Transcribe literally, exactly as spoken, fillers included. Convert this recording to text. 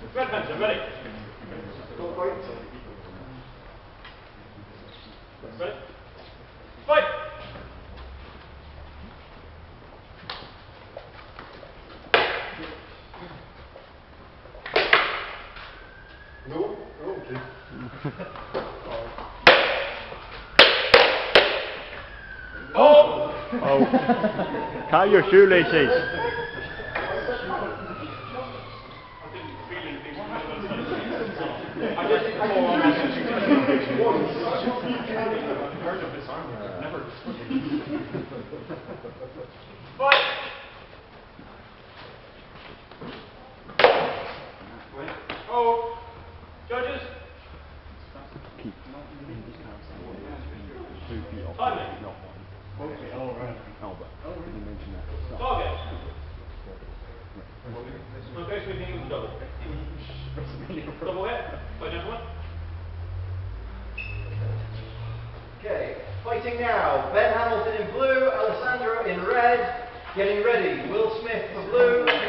Red Panther, ready. Ready? Fight! No, oh, okay. Oh! Oh. Tie your shoelaces. I just Fight! Oh! Judges! Keep. Two feet off. Timing. Not one. Okay, all right. Oh, but you mentioned that. Target! Okay, so we think it was double. Double hit. By gentlemen. Okay, fighting now. Ben Hamilton in blue, Alessandro in red. Getting ready. Will Smith for blue,